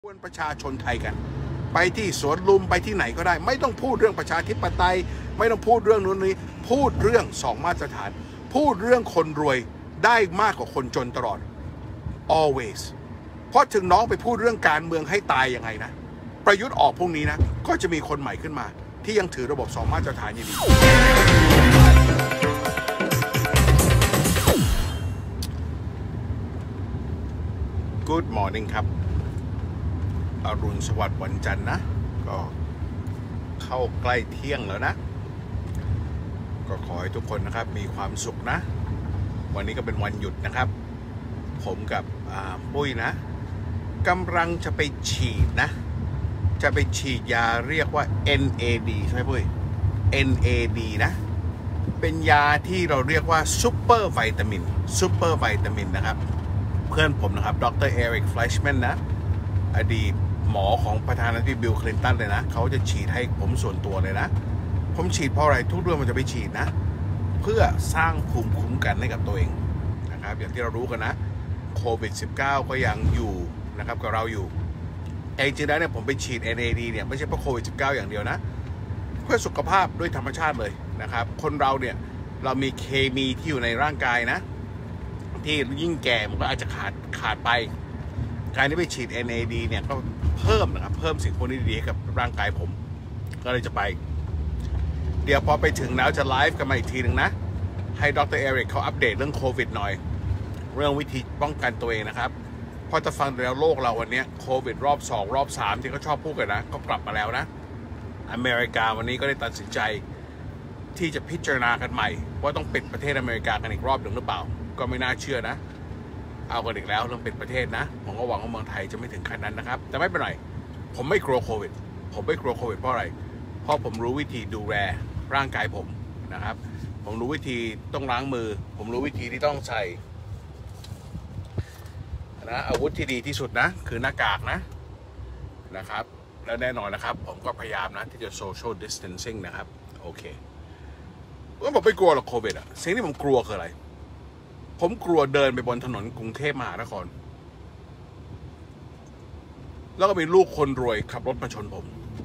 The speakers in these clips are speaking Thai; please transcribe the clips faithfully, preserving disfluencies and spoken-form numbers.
ควรประชาชนไทยกันไปที่สวนลุมไปที่ไหนก็ได้ไม่ต้องพูดเรื่องประชาธิปไตยไม่ต้องพูดเรื่องนู้นนี้พูดเรื่องสองมาตรฐานพูดเรื่องคนรวยได้มากกว่าคนจนตลอด always เพราะถึงน้องไปพูดเรื่องการเมืองให้ตายยังไงนะประยุทธ์ออกพวกนี้นะก็จะมีคนใหม่ขึ้นมาที่ยังถือระบบสองมาตรฐานอยู่ดี Good morning ครับอรุณสวัสดิ์วันจันทร์นะก็เข้าใกล้เที่ยงแล้วนะก็ขอให้ทุกคนนะครับมีความสุขนะวันนี้ก็เป็นวันหยุดนะครับผมกับปุ้ยนะกำลังจะไปฉีดนะจะไปฉีดยาเรียกว่า เอ็น เอ ดี ใช่ไหมปุ้ย เอ็น เอ ดี นะเป็นยาที่เราเรียกว่าซูเปอร์วิตามินซูเปอร์วิตามินนะครับเพื่อนผมนะครับดร. เอริก แฟลชแมนนะอดีตหมอของประธานาธิบดีบิลคลินตันเลยนะเขาจะฉีดให้ผมส่วนตัวเลยนะผมฉีดเพราะอะไรทุกเรื่องมันจะไปฉีดนะเพื่อสร้างภูมิคุ้มกันให้กับตัวเองนะครับอย่างที่เรารู้กันนะโควิด สิบเก้า ก็ยังอยู่นะครับกับเราอยู่แต่จริงๆแล้วเนี่ยผมไปฉีด เอ็น เอ ดี เนี่ยไม่ใช่เพราะโควิด สิบเก้า อย่างเดียวนะเพื่อสุขภาพด้วยธรรมชาติเลยนะครับคนเราเนี่ยเรามีเคมีที่อยู่ในร่างกายนะที่ยิ่งแก่มันก็อาจจะขาดขาดไปการที่ไปฉีด เอ็น เอ ดี เนี่ยก็เพิ่มนะครับเพิ่มสิ่งพวกนี้ดีให้กับร่างกายผมก็เลยจะไปเดี๋ยวพอไปถึงแล้วจะไลฟ์กันมาอีกทีหนึ่งนะให้ดร. เอริกเขาอัปเดตเรื่องโควิดหน่อยเรื่องวิธีป้องกันตัวเองนะครับพอจะฟังแล้วโลกเราวันนี้โควิดรอบสองรอบสามที่เขาชอบพูดกันนะก็กลับมาแล้วนะอเมริกาวันนี้ก็ได้ตัดสินใจที่จะพิจารณากันใหม่ว่าต้องปิดประเทศอเมริกากันอีกรอบหนึ่งหรือเปล่าก็ไม่น่าเชื่อนะเอากันอีกแล้วเรื่องปิดประเทศนะผมก็หวังว่าเมืองไทยจะไม่ถึงขั้นนั้นนะครับแต่ไม่เป็นไรผมไม่กลัวโควิดผมไม่กลัวโควิดเพราะอะไรเพราะผมรู้วิธีดูแลร่างกายผมนะครับผมรู้วิธีต้องล้างมือผมรู้วิธีที่ต้องใส่นะอาวุธที่ดีที่สุดนะคือหน้ากากนะนะครับแล้วแน่นอนนะครับผมก็พยายามนะที่จะ social distancing นะครับโอเคก็ผมไม่กลัวหรอกโควิดอะสิ่งที่ผมกลัวคืออะไรผมกลัวเดินไปบนถนนกรุงเทพมหานครแล้วก็มีลูกคนรวยขับรถมาชนผม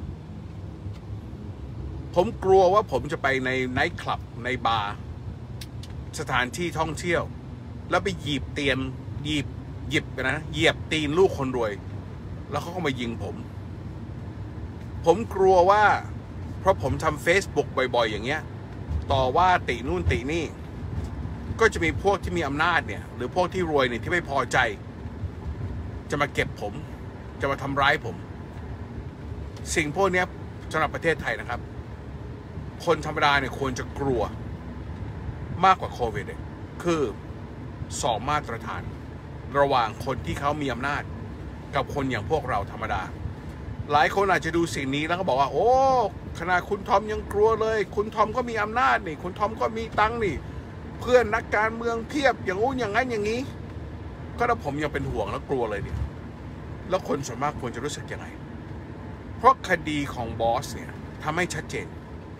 ผมกลัวว่าผมจะไปในไนท์คลับในบาร์สถานที่ท่องเที่ยวแล้วไปหยิบเตียมหยิบหยิบนะเหยียบตีนลูกคนรวยแล้วเขาก็มายิงผมผมกลัวว่าเพราะผมทำ Facebook บ่อยๆอย่างเงี้ยต่อว่าตินู่นตินี่ก็จะมีพวกที่มีอำนาจเนี่ยหรือพวกที่รวยเนี่ยที่ไม่พอใจจะมาเก็บผมจะมาทำร้ายผมสิ่งพวกนี้สำหรับประเทศไทยนะครับคนธรรมดาเนี่ยควรจะกลัวมากกว่าโควิดเลยคือสองมาตรฐานระหว่างคนที่เขามีอำนาจกับคนอย่างพวกเราธรรมดาหลายคนอาจจะดูสิ่งนี้แล้วก็บอกว่าโอ้ขนาดคุณทอมยังกลัวเลยคุณทอมก็มีอำนาจนี่คุณทอมก็มีตังค์นี่เพื่อนนักการเมืองเพียบอย่างงู้นอย่างนั้นอย่างนี้ก็ถ้าผมยังเป็นห่วงแล้วกลัวเลยเนี่ยแล้วคนส่วนมากควรจะรู้สึกยังไงเพราะคดีของบอสเนี่ยทำให้ชัดเจน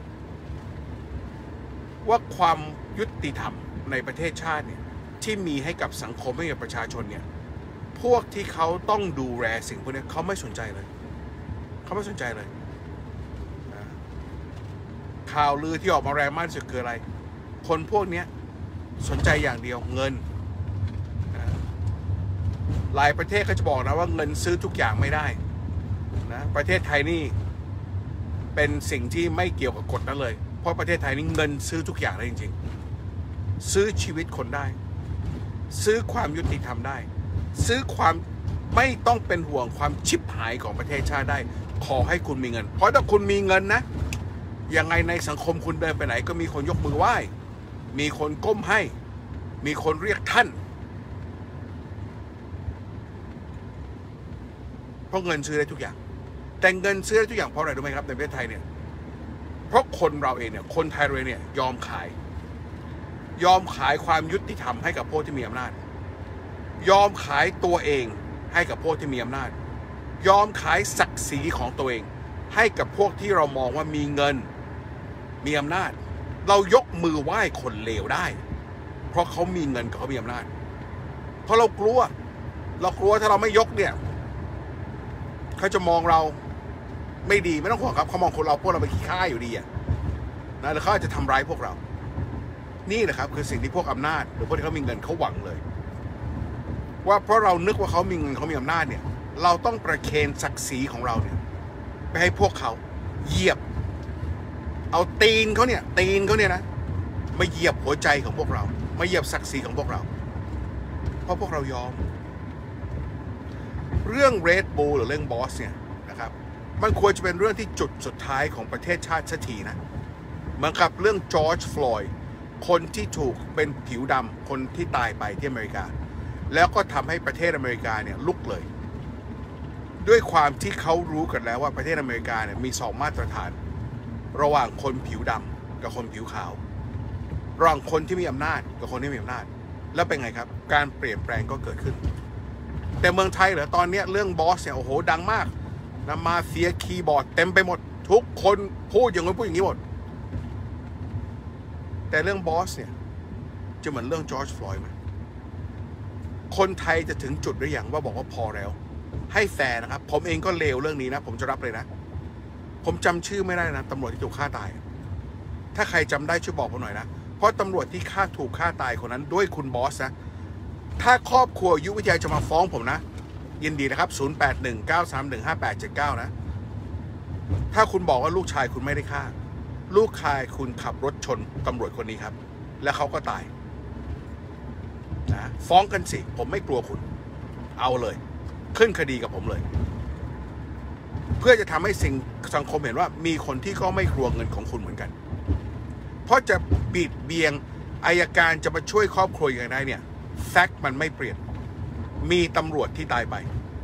ว่าความยุติธรรมในประเทศชาติเนี่ยที่มีให้กับสังคมให้กับประชาชนเนี่ยพวกที่เขาต้องดูแลสิ่งพวกนี้เขาไม่สนใจเลยเขาไม่สนใจเลยข่าวลือที่ออกมาแรงมากที่สุดคืออะไรคนพวกนี้สนใจอย่างเดียวเงินหลายประเทศก็จะบอกนะว่าเงินซื้อทุกอย่างไม่ได้นะประเทศไทยนี่เป็นสิ่งที่ไม่เกี่ยวกับกฎนั้นเลยเพราะประเทศไทยนี่เงินซื้อทุกอย่างได้จริงๆซื้อชีวิตคนได้ซื้อความยุติธรรมได้ซื้อความไม่ต้องเป็นห่วงความชิบหายของประเทศชาติได้ขอให้คุณมีเงินเพราะถ้าคุณมีเงินนะยังไงในสังคมคุณเดินไปไหนก็มีคนยกมือไหว้มีคนก้มให้มีคนเรียกท่านเพราะเงินซื้อได้ทุกอย่างแต่เงินซื้อได้ทุกอย่างเพราะอะไรรู้ไหมครับในประเทศไทยเนี่ยเพราะคนเราเองเนี่ยคนไทยเราเนี่ยยอมขายยอมขายความยุติธรรมให้กับพวกที่มีอำนาจยอมขายตัวเองให้กับพวกที่มีอำนาจยอมขายศักดิ์ศรีของตัวเองให้กับพวกที่เรามองว่ามีเงินมีอำนาจเรายกมือไหว้คนเลวได้เพราะเขามีเงินเขามีอำนาจเพราะเรากลัวเรากลัวถ้าเราไม่ยกเนี่ยเขาจะมองเราไม่ดีไม่ต้องห่วงครับเขามองคนเราพวกเราเป็นขี้ข้าอยู่ดีอะนะแล้วเขาอาจจะทำร้ายพวกเรานี่แหละครับคือสิ่งที่พวกอำนาจหรือพวกที่เขามีเงินเขาหวังเลยว่าเพราะเรานึกว่าเขามีเงินเขามีอำนาจเนี่ยเราต้องประเคนศักดิ์ศรีของเราเนี่ยไปให้พวกเขาเหยียบเอาตีนเขาเนี่ยตีนเขาเนี่ยนะมาเหยียบหัวใจของพวกเรามาเหยียบศักดิ์ศรีของพวกเราเพราะพวกเรายอมเรื่อง Red Bull หรือเรื่องบอสเนี่ยนะครับมันควรจะเป็นเรื่องที่จุดสุดท้ายของประเทศชาติสักทีนะเหมือนกับเรื่องจอร์จฟลอยด์คนที่ถูกเป็นผิวดำคนที่ตายไปที่อเมริกาแล้วก็ทำให้ประเทศอเมริกาเนี่ยลุกเลยด้วยความที่เขารู้กันแล้วว่าประเทศอเมริกาเนี่ยมีสองมาตรฐานระหว่างคนผิวดำกับคนผิวขาวระหว่างคนที่มีอำนาจกับคนที่ไม่มีอำนาจแล้วเป็นไงครับการเปลี่ยนแปลงก็เกิดขึ้นแต่เมืองไทยเหรอตอนนี้เรื่องบอสเนี่ยโอ้โหดังมากนะมาเฟียคีย์บอร์ดเต็มไปหมดทุกคนพูดอย่างนี้พูดอย่างนี้หมดแต่เรื่องบอสเนี่ยจะเหมือนเรื่องจอร์จฟลอยด์ไหมคนไทยจะถึงจุดหรือยังว่าบอกว่าพอแล้วให้แฟร์นะครับผมเองก็เลวเรื่องนี้นะผมจะรับเลยนะผมจำชื่อไม่ได้นะตำรวจที่ถูกฆ่าตายถ้าใครจำได้ช่วยบอกผมหน่อยนะเพราะตำรวจที่ฆ่าถูกฆ่าตายคนนั้นด้วยคุณบอสนะถ้าครอบครัวยุวิทยาจะมาฟ้องผมนะยินดีนะครับศูนย์ แปด หนึ่ง เก้า สาม หนึ่ง ห้า แปด เจ็ด เก้านะถ้าคุณบอกว่าลูกชายคุณไม่ได้ฆ่าลูกชายคุณขับรถชนตำรวจคนนี้ครับแล้วเขาก็ตายนะฟ้องกันสิผมไม่กลัวคุณเอาเลยขึ้นคดีกับผมเลยเพื่อจะทำให้สิ่งสังคมเห็นว่ามีคนที่ก็ไม่กลัวเงินของคุณเหมือนกันเพราะจะบิดเบียงอัยการจะมาช่วยครอบครัวอย่างไรเนี่ยแฟกต์มันไม่เปลี่ยนมีตำรวจที่ตายไป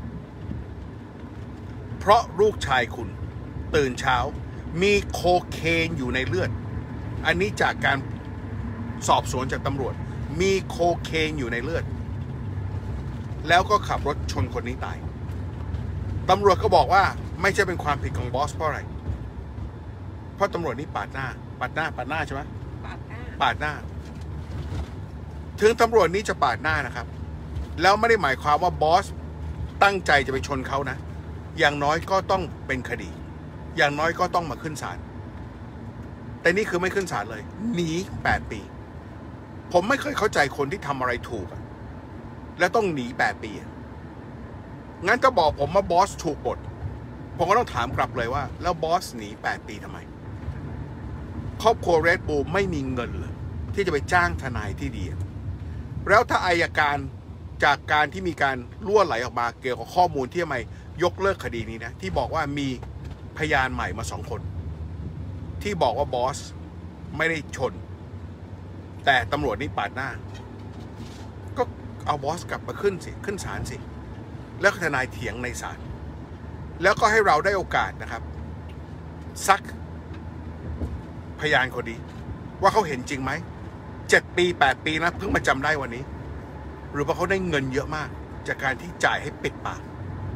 เพราะลูกชายคุณตื่นเช้ามีโคเคนอยู่ในเลือดอันนี้จากการสอบสวนจากตำรวจมีโคเคนอยู่ในเลือดแล้วก็ขับรถชนคนนี้ตายตำรวจก็บอกว่าไม่ใช่เป็นความผิดของบอสเพราะอะไรเพราะตำรวจนี่ปาดหน้าปาดหน้าปาดหน้าใช่ไหมปาดหน้าปาดหน้าถึงตำรวจนี้จะปาดหน้านะครับแล้วไม่ได้หมายความว่าบอสตั้งใจจะไปชนเขานะอย่างน้อยก็ต้องเป็นคดีอย่างน้อยก็ต้องมาขึ้นศาลแต่นี่คือไม่ขึ้นศาลเลยหนีแปดปีผมไม่เคยเข้าใจคนที่ทำอะไรถูกแล้วต้องหนีแปดปีงั้นจะบอกผมว่าบอสถูกบทผมก็ต้องถามกลับเลยว่าแล้วบอสหนีแปดปีทำไมครอบครัว Red Bull ไม่มีเงินเลยที่จะไปจ้างทนายที่ดีแล้วถ้าอัยการจากการที่มีการล่วไหลออกมาเกี่ยวกับข้อมูลที่ทำไมยกเลิกคดีนี้นะที่บอกว่ามีพยานใหม่มาสองคนที่บอกว่าบอสไม่ได้ชนแต่ตำรวจนี่ปาดหน้าก็เอาบอสกลับมาขึ้นสิขึ้นศาลสิแล้วทนายเถียงในศาลแล้วก็ให้เราได้โอกาสนะครับซักพยานคนนี้ว่าเขาเห็นจริงไหมเจ็ดปีแปดปีนะเพิ่งมาจำได้วันนี้หรือว่าเขาได้เงินเยอะมากจากการที่จ่ายให้ปิดปาก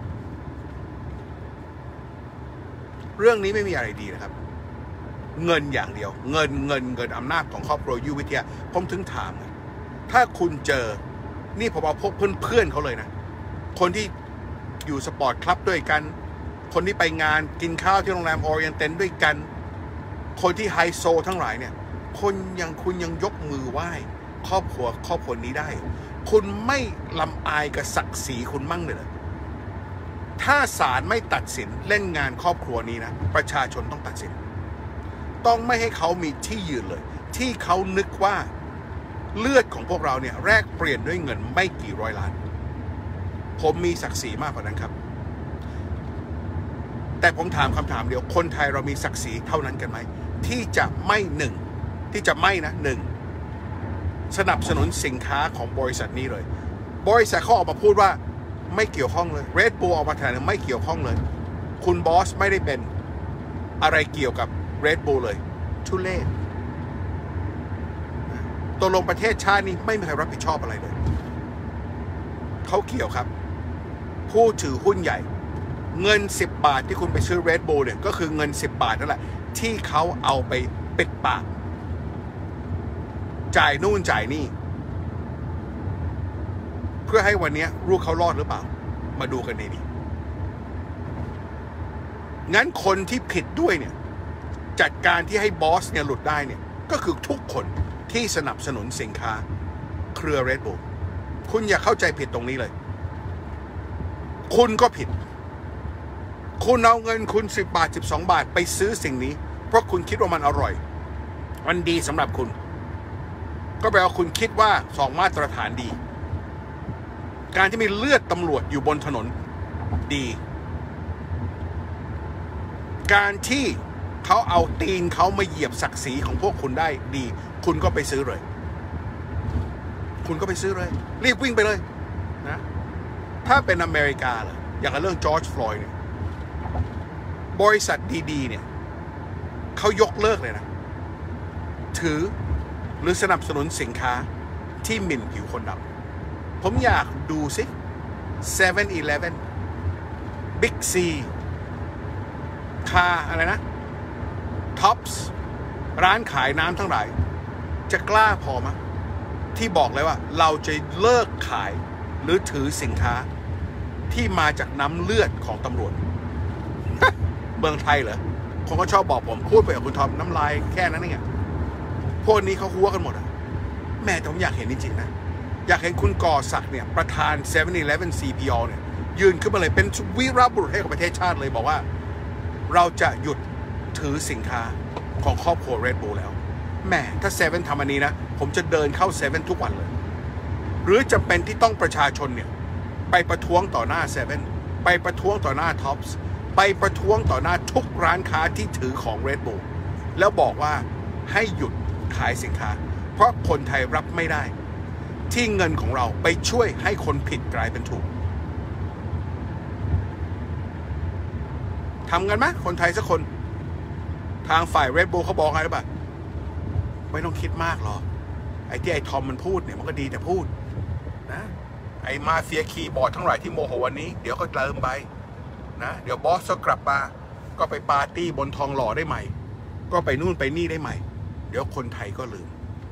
เรื่องนี้ไม่มีอะไรดีนะครับเงินอย่างเดียวเงินเงินเงินอำนาจของครอบครัวยุวิทยาผมถึงถามถ้าคุณเจอนี่ผมเอาพวกเพื่อนๆเขาเลยนะคนที่อยู่สปอร์ตคลับด้วยกันคนที่ไปงานกินข้าวที่โรงแรมออริเอนเต็นด้วยกันคนที่ไฮโซทั้งหลายเนี่ยคนยังคุณยังยกมือไหว้ครอบครัวครอบครัวนี้ได้คุณไม่ลำอายกับศักดิ์ศรีคุณมั่งเลยเหรอถ้าศาลไม่ตัดสินเล่นงานครอบครัวนี้นะประชาชนต้องตัดสินต้องไม่ให้เขามีที่ยืนเลยที่เขานึกว่าเลือดของพวกเราเนี่ยแลกเปลี่ยนด้วยเงินไม่กี่ร้อยล้านผมมีศักดิ์ศรีมากกว่านั้นครับแต่ผมถามคำถามเดียวคนไทยเรามีศักดิ์ศรีเท่านั้นกันไหมที่จะไม่หนึ่งที่จะไม่นะหนึ่งสนับสนุนสินค้าของบริษัทนี้เลยบริษัทเขาออกมาพูดว่าไม่เกี่ยวข้องเลย Red Bull ออกมาแถลงไม่เกี่ยวข้องเลยคุณบอสไม่ได้เป็นอะไรเกี่ยวกับ Red Bull เลยทุเล่ตกลงประเทศชาตินี้ไม่มีใครรับผิดชอบอะไรเลยเขาเกี่ยวครับผู้ถือหุ้นใหญ่เงินสิบบาทที่คุณไปซื้อ Red Bull เนี่ยก็คือเงินสิบบาทนั่นแหละที่เขาเอาไปปิดปากจ่ายนู่นจ่ายนี่เพื่อให้วันนี้ลูกเขารอดหรือเปล่ามาดูกันดีงั้นคนที่ผิดด้วยเนี่ยจัดการที่ให้บอสเนี่ยหลุดได้เนี่ยก็คือทุกคนที่สนับสนุนสินค้าเครือ Red Bull คุณอย่าเข้าใจผิดตรงนี้เลยคุณก็ผิดคุณเอาเงินคุณสิบบาทสิบสองบาทไปซื้อสิ่งนี้เพราะคุณคิดว่ามันอร่อยมันดีสำหรับคุณก็แปลว่าคุณคิดว่าสองมาตรฐานดีการที่มีเลือดตำรวจอยู่บนถนนดีการที่เขาเอาตีนเขามาเหยียบศักดิ์ศรีของพวกคุณได้ดีคุณก็ไปซื้อเลยคุณก็ไปซื้อเลยรีบวิ่งไปเลยนะถ้าเป็นอเมริกาล่ะอย่างเรื่องจอร์จฟลอยด์เนี่ยบริษัทดีๆเนี่ยเขายกเลิกเลยนะถือหรือสนับสนุนสินค้าที่หมิ่นผิวคนดำผมอยากดูสิ เซเว่นอีเลฟเว่น Big C คาอะไรนะ Tops ร้านขายน้ำทั้งหลายจะกล้าพอมั้ยที่บอกเลยว่าเราจะเลิกขายหรือถือสินค้าที่มาจากน้ำเลือดของตำรวจ เมืองไทยเหรอคนก็ชอบบอกผมพูดไปกับคุณทอมน้ำลายแค่นั้นเองพวกนี้เขาหัวกันหมดอ่ะแม่แต่ผมอยากเห็นจริงๆนะอยากเห็นคุณก่อศักดิ์เนี่ยประธาน เซเว่นอีเลฟเว่น ซี พี โอ เนี่ยยืนขึ้นมาเลยเป็นวีรบุรุษให้กับประเทศชาติเลยบอกว่าเราจะหยุดถือสินค้าของครอบครัว Red Bull แล้วแม่ถ้าเซเว่นทำอันนี้นะผมจะเดินเข้าเซเว่นทุกวันเลยหรือจะเป็นที่ต้องประชาชนเนี่ยไปประท้วงต่อหน้าเซเว่นไปประท้วงต่อหน้าท็อปส์ไปประท้วงต่อหน้าทุกร้านค้าที่ถือของ Red Bull แล้วบอกว่าให้หยุดขายสินค้าเพราะคนไทยรับไม่ได้ที่เงินของเราไปช่วยให้คนผิดกลายเป็นถูกทำกันไหมคนไทยสักคนทางฝ่าย Red Bull เขาบอกไงหรือเปล่าไม่ต้องคิดมากหรอกไอ้ที่ไอ้ทอมมันพูดเนี่ยมันก็ดีแต่พูดนะไอ้มาเฟียคีย์บอร์ดทั้งหลายที่โมโหวันนี้เดี๋ยวก็เติมไปนะเดี๋ยวบอสก็กลับมาก็ไปปาร์ตี้บนทองหล่อได้ใหม่ก็ไปนู่นไปนี่ได้ใหม่เดี๋ยวคนไทยก็ลืม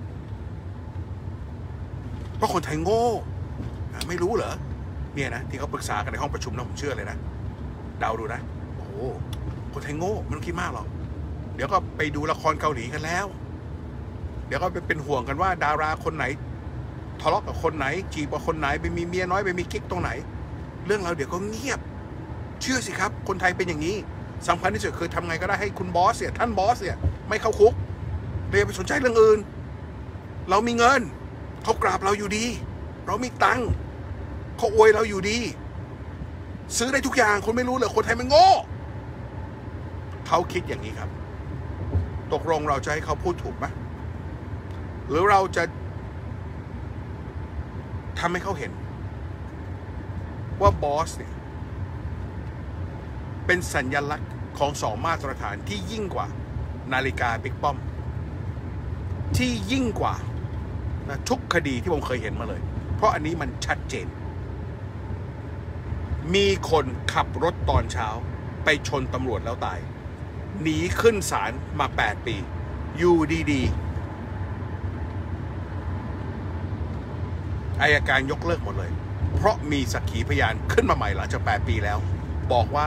เพราะคนไทยโง่ไม่รู้เหรอเนี่ยนะที่เขาปรึกษากันในห้องประชุมนะผมเชื่อเลยนะเดาดูนะโอ้คนไทยโง่ไม่ต้องคิดมากหรอกเดี๋ยวก็ไปดูละครเกาหลีกันแล้วเดี๋ยวก็ไปเป็นห่วงกันว่าดาราคนไหนทะเลาะกับคนไหนจีบกับคนไหนไปมีเมียน้อยไปมีกิ๊กตรงไหนเรื่องเราเดี๋ยวก็เงียบเชื่อสิครับคนไทยเป็นอย่างนี้สำคัญที่สุดคือทำไงก็ได้ให้คุณบอสเนี่ยท่านบอสเนี่ยไม่เข้าคุกเลยไปสนใจเรื่องอื่นเรามีเงินเขากราบเราอยู่ดีเรามีตังค์เขาอวยเราอยู่ดีซื้อได้ทุกอย่างคุณไม่รู้เลยคนไทยมันโง่เขาคิดอย่างนี้ครับตกลงเราจะให้เขาพูดถูกไหมหรือเราจะทำให้เขาเห็นว่าบอสเนี่ยเป็นสัญลักษณ์ของสองมาตรฐานที่ยิ่งกว่านาฬิกาบิ๊กป้อมที่ยิ่งกว่านะทุกคดีที่ผมเคยเห็นมาเลยเพราะอันนี้มันชัดเจนมีคนขับรถตอนเช้าไปชนตำรวจแล้วตายหนีขึ้นศาลมาแปดปีอยู่ดีๆอัยการยกเลิกหมดเลยเพราะมีสักขีพยานขึ้นมาใหม่หลังจากแปดปีแล้วบอกว่า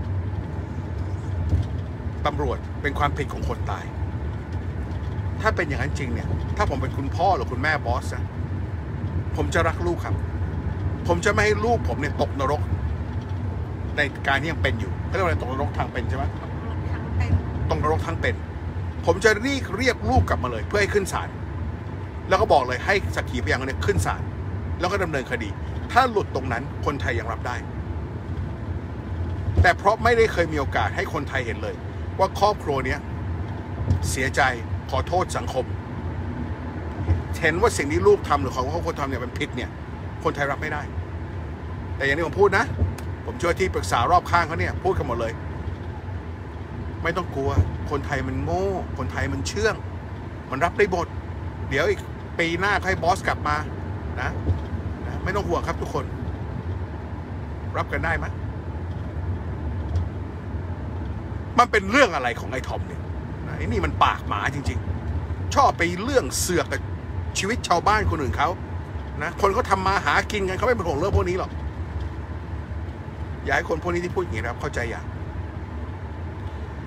ตำรวจเป็นความผิดของคนตายถ้าเป็นอย่างนั้นจริงเนี่ยถ้าผมเป็นคุณพ่อหรือคุณแม่บอสนะผมจะรักลูกครับผมจะไม่ให้ลูกผมเนี่ยตกนรกในการที่ยังเป็นอยู่เขาเรียกว่าอะไรตกนรกทางเป็นใช่ไหมตกนรกทางเป็นผมจะเรียกเรียกลูกกลับมาเลยเพื่อให้ขึ้นศาลแล้วก็บอกเลยให้สักขีพยานเนี่ยขึ้นศาลแล้วก็ดำเนินคดีถ้าหลุดตรงนั้นคนไทยยังรับได้แต่เพราะไม่ได้เคยมีโอกาสให้คนไทยเห็นเลยว่าครอบครัวนี้เสียใจขอโทษสังคมเห็นว่าสิ่งที่ลูกทำหรือของเขาคนทำเนี่ยเป็นผิดเนี่ยคนไทยรับไม่ได้แต่อย่างที่ผมพูดนะผมเชื่อที่ปรึกษารอบข้างเขาเนี่ยพูดกันหมดเลยไม่ต้องกลัวคนไทยมันโง่คนไทยมันเชื่องมันรับได้หมดเดี๋ยวอีกปีหน้าให้บอสกลับมานะนะไม่ต้องห่วงครับทุกคนรับกันได้ไหมมันเป็นเรื่องอะไรของไอ้ทอมเนี่ยไอ้นี่มันปากหมาจริงๆชอบไปเรื่องเสือกกับชีวิตชาวบ้านคนอื่นเขานะคนเขาทำมาหากินกันเขาไม่เป็นห่วงเรื่องพวกนี้หรอกอยากให้คนพวกนี้ที่พูดอย่างนี้นะครับเข้าใจอย่าง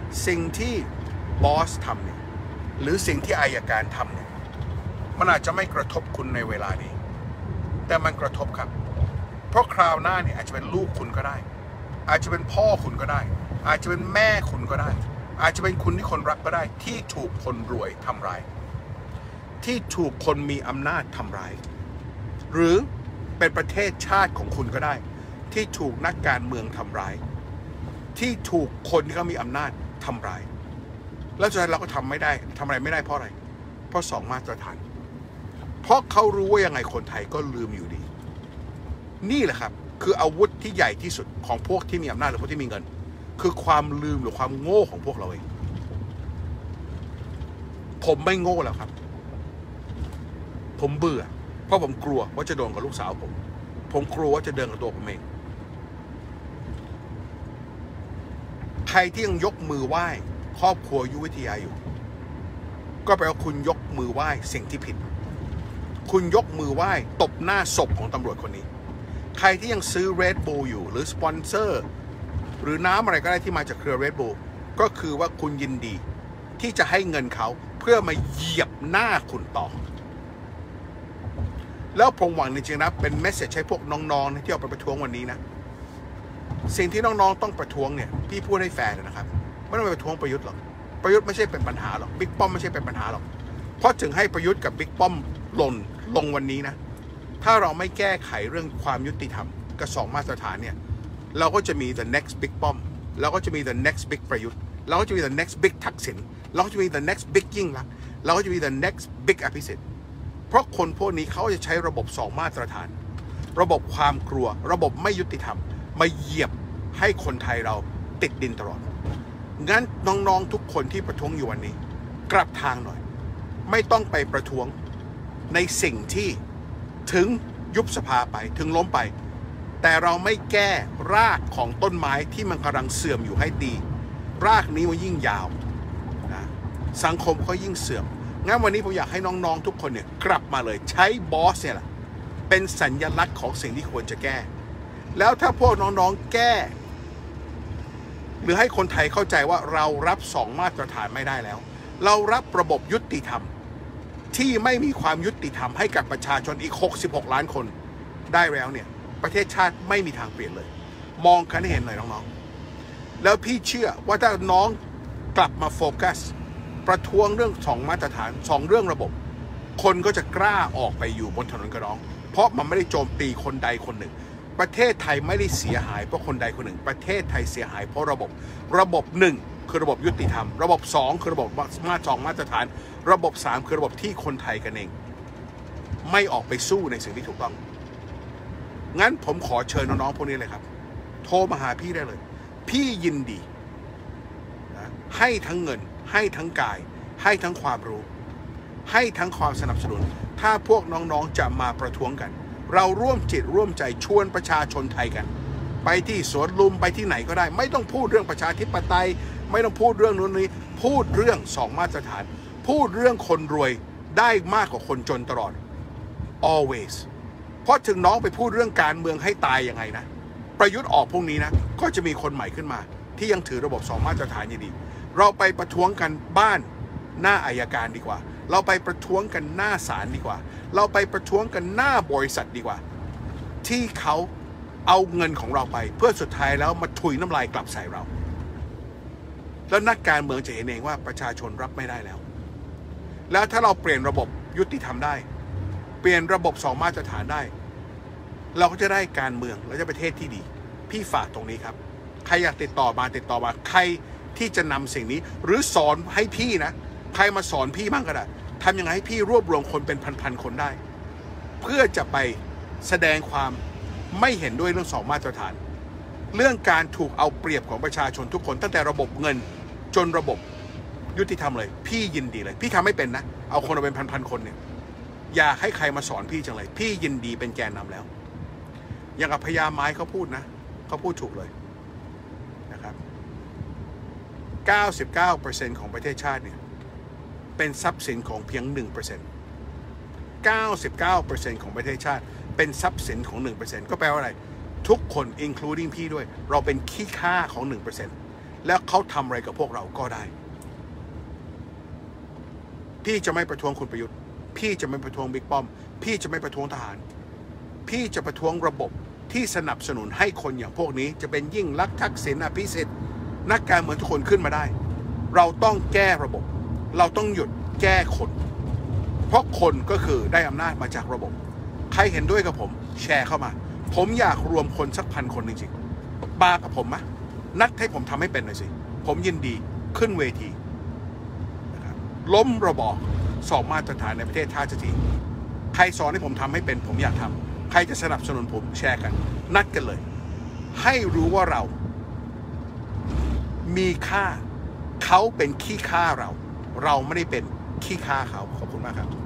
สิ่งที่บอสทำเนี่ยหรือสิ่งที่อัยการทำเนี่ยมันอาจจะไม่กระทบคุณในเวลานี้แต่มันกระทบครับเพราะคราวหน้าเนี่ยอาจจะเป็นลูกคุณก็ได้อาจจะเป็นพ่อคุณก็ได้อาจจะเป็นแม่คุณก็ได้อาจจะเป็นคุณที่คนรักก็ได้ที่ถูกคนรวยทำร้ายที่ถูกคนมีอำนาจทำร้ายหรือเป็นประเทศชาติของคุณก็ได้ที่ถูกนักการเมืองทำร้ายที่ถูกคนที่เขามีอำนาจทำร้ายแล้วสุดท้ายเราก็ทำไม่ได้ทำอะไรไม่ได้เพราะอะไรเพราะสองมาตรฐานเพราะเขารู้ว่ายังไงคนไทยก็ลืมอยู่ดีนี่แหละครับคืออาวุธที่ใหญ่ที่สุดของพวกที่มีอำนาจหรือพวกที่มีเงินคือความลืมหรือความโง่ของพวกเราเองผมไม่โง่แล้วครับผมเบื่อเพราะผมกลัวว่าจะโดนกับลูกสาวผมผมกลัวว่าจะเดินกับตัวผมเองใครที่ยังยกมือไหว้ครอบครัวยุวิทยาอยู่ก็แปลว่าคุณยกมือไหว้สิ่งที่ผิดคุณยกมือไหว้ตบหน้าศพของตำรวจคนนี้ใครที่ยังซื้อ Red Bull อยู่หรือสปอนเซอร์หรือน้ำอะไรก็ได้ที่มาจากเครือ Red Bull ก็คือว่าคุณยินดีที่จะให้เงินเขาเพื่อมาเหยียบหน้าคุณต่อแล้วผมหวังจริงๆนะเป็นเมสเซจให้พวกน้องๆที่ออกไปประท้วงวันนี้นะสิ่งที่น้องๆต้องประท้วงเนี่ยพี่พูดให้แฟร์นะครับไม่ต้องไปประท้วงประยุทธ์หรอกประยุทธ์ไม่ใช่เป็นปัญหาหรอกบิ๊กป้อมไม่ใช่เป็นปัญหาหรอกเพราะถึงให้ประยุทธ์กับบิ๊กป้อมหล่นลงวันนี้นะถ้าเราไม่แก้ไขเรื่องความยุติธรรมกับสองมาตรฐานเนี่ยเราก็จะมี the next big ป้อมเราก็จะมี the next big ประยุทธ์เราก็จะมี the next big ทักษิณเราก็จะมี the next big ยิ่งลักษณ์เราก็จะมี the next big อภิสิทธิ์เพราะคนพวกนี้เขาจะใช้ระบบสองมาตรฐานระบบความกลัวระบบไม่ยุติธรรมมาเหยียบให้คนไทยเราติดดินตลอดงั้นน้องๆทุกคนที่ประท้วงอยู่วันนี้กลับทางหน่อยไม่ต้องไปประท้วงในสิ่งที่ถึงยุบสภาไปถึงล้มไปแต่เราไม่แก้รากของต้นไม้ที่มันกำลังเสื่อมอยู่ให้ดีรากนี้มันยิ่งยาวนะสังคมก็ยิ่งเสื่อมงั้นวันนี้ผมอยากให้น้องๆทุกคนเนี่ยกลับมาเลยใช้บอสเนี่ยแหละเป็นสัญลักษณ์ของสิ่งที่ควรจะแก้แล้วถ้าพวกน้องๆแก้หรือให้คนไทยเข้าใจว่าเรารับสองมาตรฐานไม่ได้แล้วเรารับระบบยุติธรรมที่ไม่มีความยุติธรรมให้กับประชาชนอีกหกสิบหกล้านคนได้แล้วเนี่ยประเทศชาติไม่มีทางเปลี่ยนเลยมองกันให้เห็นหน่อยน้องๆแล้วพี่เชื่อว่าถ้าน้องกลับมาโฟกัสประท้วงเรื่องสองมาตรฐานสองเรื่องระบบคนก็จะกล้าออกไปอยู่บนถนนกระร้องเพราะมันไม่ได้โจมตีคนใดคนหนึ่งประเทศไทยไม่ได้เสียหายเพราะคนใดคนหนึ่งประเทศไทยเสียหายเพราะระบบระบบหนึ่งคือระบบยุติธรรมระบบสองคือระบบมาตรสองมาตรฐานระบบสามคือระบบที่คนไทยกันเองไม่ออกไปสู้ในสิ่งที่ถูกต้องงั้นผมขอเชิญน้องๆพวกนี้เลยครับโทรมาหาพี่ได้เลยพี่ยินดีนะให้ทั้งเงินให้ทั้งกายให้ทั้งความรู้ให้ทั้งความสนับสนุนถ้าพวกน้องๆจะมาประท้วงกันเราร่วมจิตร่วมใจชวนประชาชนไทยกันไปที่สวนลุมไปที่ไหนก็ได้ไม่ต้องพูดเรื่องประชาธิปไตยไม่ต้องพูดเรื่องนู้นนี้พูดเรื่องสองมาตรฐานพูดเรื่องคนรวยได้มากกว่าคนจนตลอด always เพราะถึงน้องไปพูดเรื่องการเมืองให้ตายยังไงนะประยุทธ์ออกพวกนี้นะก็จะมีคนใหม่ขึ้นมาที่ยังถือระบบสองมาตรฐานอยู่ดีเราไปประท้วงกันบ้านหน้าอัยการดีกว่าเราไปประท้วงกันหน้าศาลดีกว่าเราไปประท้วงกันหน้าบริษัทดีกว่าที่เขาเอาเงินของเราไปเพื่อสุดท้ายแล้วมาถุยน้ำลายกลับใส่เราแล้วนักการเมืองจะเห็นเองว่าประชาชนรับไม่ได้แล้วแล้วถ้าเราเปลี่ยนระบบยุติธรรมได้เปลี่ยนระบบสองมาตรฐานได้เราก็จะได้การเมืองและจะประเทศที่ดีพี่ฝากตรงนี้ครับใครอยากติดต่อมาติดต่อมาใครที่จะนำสิ่งนี้หรือสอนให้พี่นะใครมาสอนพี่บ้างก็ได้ทำยังไงให้พี่รวบรวมคนเป็นพันๆคนได้เพื่อจะไปแสดงความไม่เห็นด้วยเรื่องสองมาตรฐานเรื่องการถูกเอาเปรียบของประชาชนทุกคนตั้งแต่ระบบเงินจนระบบยุติธรรมเลยพี่ยินดีเลยพี่ทำไม่เป็นนะเอาคนมาเป็นพันๆคนเนี่ยอยากให้ใครมาสอนพี่จังเลยพี่ยินดีเป็นแกนนำแล้วอย่างกับพญาไม้เขาพูดนะเขาพูดถูกเลยนะครับ เก้าสิบเก้าเปอร์เซ็นต์ ของประเทศชาติเนี่ยเป็นทรัพย์สินของเพียง หนึ่งเปอร์เซ็นต์ เก้าสิบเก้าเปอร์เซ็นต์ ของประเทศชาติเป็นทรัพย์สินของ หนึ่งเปอร์เซ็นต์ ก็แปลว่าอะไรทุกคน including พี่ด้วยเราเป็นขี้ข้าของ หนึ่งเปอร์เซ็นต์แล้วเขาทำอะไรกับพวกเราก็ได้พี่จะไม่ประท้วงคุณประยุทธ์พี่จะไม่ประท้วงบิ๊กป้อมพี่จะไม่ประท้วงทหารพี่จะประท้วงระบบที่สนับสนุนให้คนอย่างพวกนี้จะเป็นยิ่งลักษณ์ทักษิณอภิสิทธิ์นักการเมืองทุกคนขึ้นมาได้เราต้องแก้ระบบเราต้องหยุดแก้คนเพราะคนก็คือได้อำนาจมาจากระบบใครเห็นด้วยกับผมแชร์เข้ามาผมอยากรวมคนสักพันคนจริงๆมากับผมมะนัดให้ผมทำให้เป็นหน่อยสิผมยินดีขึ้นเวทีนะครับล้มระบอบสอบมาตรฐานในประเทศท่าจะทีใครสอนให้ผมทำให้เป็นผมอยากทำใครจะสนับสนุนผมแชร์กันนัดกันเลยให้รู้ว่าเรามีค่าเขาเป็นขี้ค่าเราเราไม่ได้เป็นขี้ค่าเขาขอบคุณมากครับ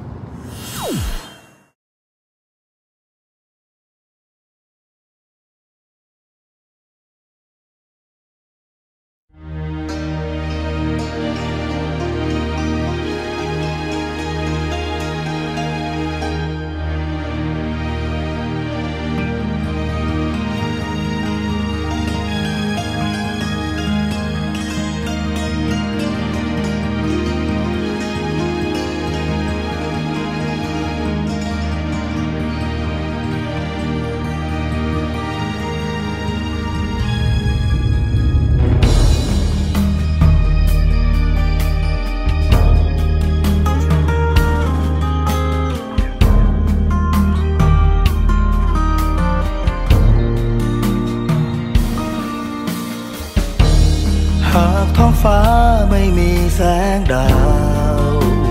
หากท้องฟ้าไม่มีแสงดาว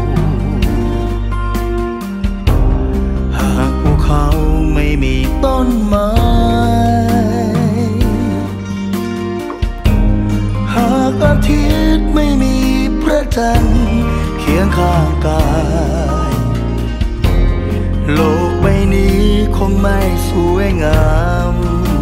หากภูเขาไม่มีต้นไม้หากอาทิตย์ไม่มีพระจันทร์เคียงข้างกายโลกใบนี้คงไม่สวยงาม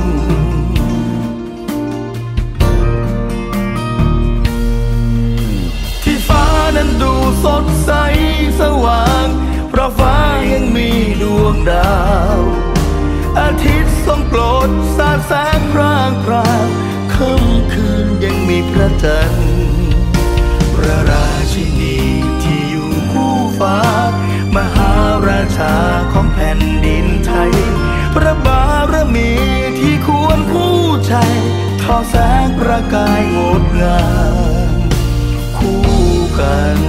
นั้นดูสดใสสว่างเพราะฟ้ายังมีดวงดาวอาทิตย์ทรงโปรดสาดแสงพร่างพรางค่ำคืนยังมีพระจันทร์พระราชินีที่อยู่คู่ฟ้ามหาราชาของแผ่นดินไทยพระบารมีที่ควรคู่ใจทอแสงประกายงดงามคู่กัน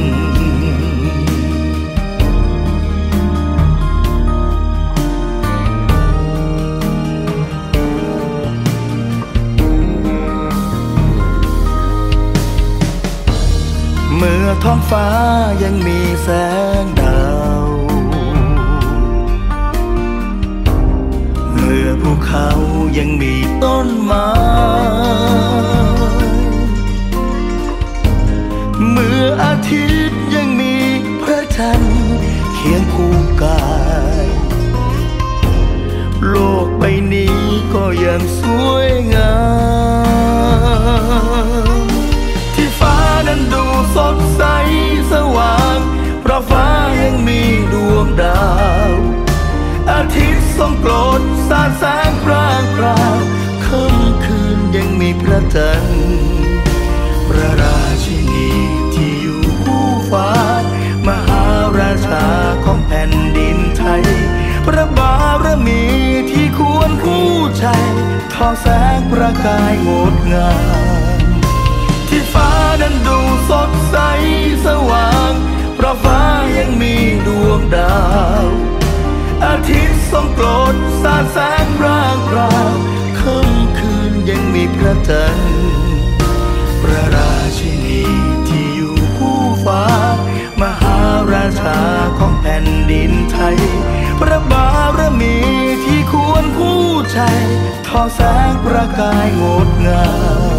เมื่อท้องฟ้ายังมีแสงดาวเมื่อภูเขายังมีต้นไม้เมื่ออาทิตย์ยังมีพระจันทร์เคียงคู่กายโลกใบนี้ก็ยังสวยงามที่ฟ้านั้นดูสดใสสว่างเพราะฟ้ายังมีดวงดาวอาทิตย์ทรงโปรดสาดแสงพร่างพรางค่ำคืนยังมีพระจันทร์พระราชินีที่อยู่คู่ฟ้ามหาราชาของแผ่นดินไทยพระบารมีที่ควรคู่ใจทอแสงประกายงดงามที่ฟ้านั้นดูสดใสสว่างเพราะฟ้ายังมีดวงดาวอาทิตย์ทรงโปรดสาดแสงพร่างพรางค่ำคืนยังมีพระจันทร์พระราชินีที่อยู่คู่ฟ้ามหาราชาของแผ่นดินไทยพระบารมีที่ควรคู่ใจทอแสงประกายงดงาม